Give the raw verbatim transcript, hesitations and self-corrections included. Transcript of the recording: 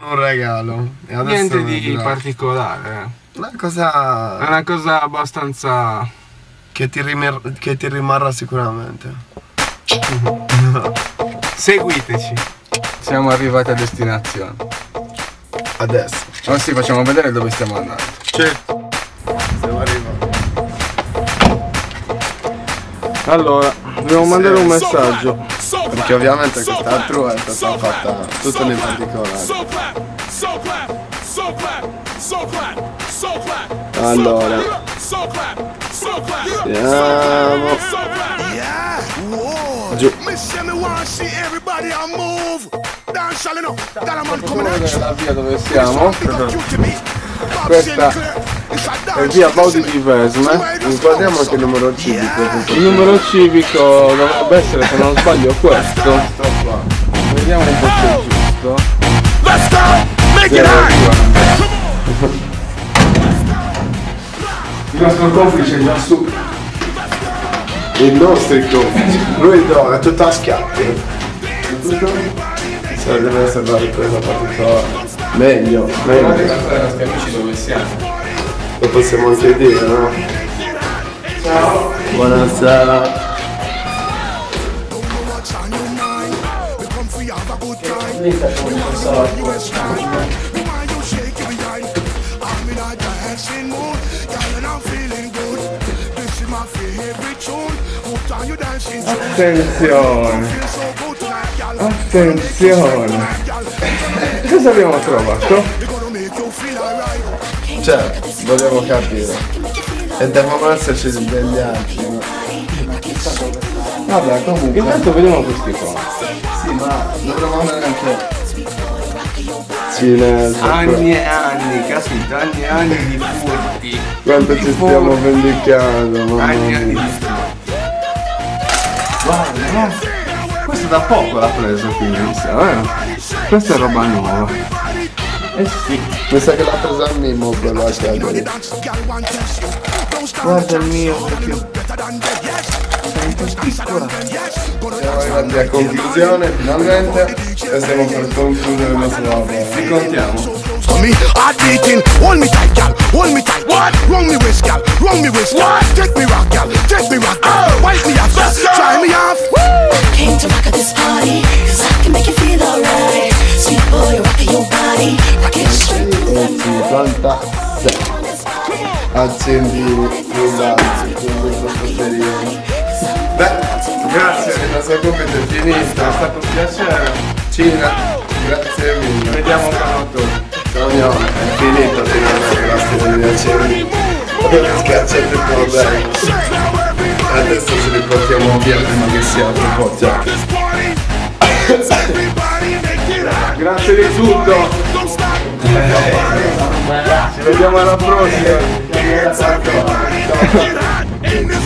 un regalo. E niente di particolare. Una cosa... È una cosa abbastanza... Che ti, che ti rimarrà sicuramente. Seguiteci. Siamo arrivati a destinazione. Adesso. Oh sì, facciamo vedere dove stiamo andando. Certo. Stiamo arrivando. Allora, dobbiamo sì. mandare un messaggio. Perché ovviamente questa truetta è stata fatta tutto nei particolari. Allora. Andiamo. Giù. Facciamo vedere la via dove siamo. Questa è via Baudi di Vesme. Guardiamo anche il numero civico. Il numero civico dovrebbe essere, se non sbaglio, questo. Qua. Vediamo un po' se è giusto. Let's go! Make it hot! Il nostro complice è già su. Il nostro complice. Lui dove? È tutta a schiaffi. Se deve essere la ripresa particolare. Meglio, meglio. Guardate amici dove siamo. Lo possiamo anche dire, no? Ciao. Buonasera. Attenzione. Attenzione. Cosa abbiamo trovato? Cioè, volevo capire. E devono esserci degli altri, no? Vabbè, comunque. Intanto vediamo questi qua. Sì, ma dovremmo andare anche cinese. Anni e anni, capito? Anni e anni di furti. Quanto ci stiamo vendicando, mamma Anni e anni di furti. Guarda, guarda. Questo da poco l'ha preso qui, mi sa, eh? Questa è roba nuova. Eh sì. Mi sa che l'ha presa al Mimo quello a chiedere. Guarda il mio, perché... Sei un po' piccola. Siamo arrivati a conclusione, finalmente. E stiamo per concludere il nostro lavoro. Vi contiamo. Me, heart beating, hold me tight, gal, hold me tight. What? Wrong me waist, gal, wrong me waist. What? Take me rock, gal, take me rock, gal. Oh. Wipe me off, try me off. Woo! Came to rock at this party, cause I can make you feel alright. Sweet boy, rock your body, rock it straight to the cinquantasei accendini brillati con questo posteriore. Beh, grazie, la sua compito è finita, è stato un piacere. Cina, grazie mille. Vediamo quando Antonio, è finito finalmente la storia di accendi. Abbiamo schiacciato il problema. Adesso ce li portiamo via prima che sia troppo tardi. Grazie di tutto. Ci vediamo alla prossima.